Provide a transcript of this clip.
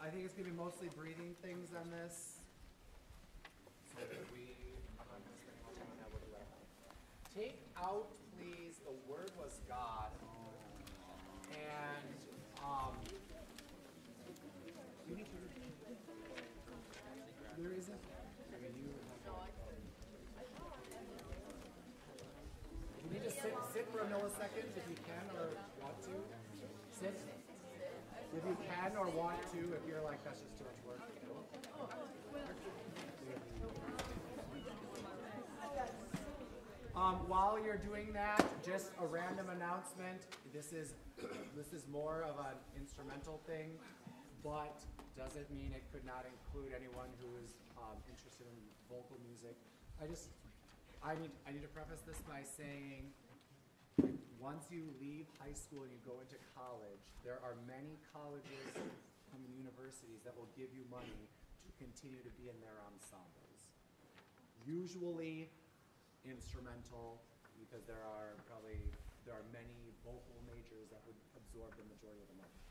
I think it's gonna be mostly breathing things on this. So that I'm not gonna spend any more time on that, we'll do that. Take out, please, the word was God. And, you need to, there isn't, I mean, you need to sit for a millisecond if you can or want to. Sit. If you can or want to, if you're like, that's just too much work. While you're doing that, just a random announcement. This is more of an instrumental thing, but doesn't mean it could not include anyone who's interested in vocal music. I need to preface this by saying, once you leave high school and you go into college, there are many colleges and universities that will give you money to continue to be in their ensembles. Usually instrumental, because there are many vocal majors that would absorb the majority of the money.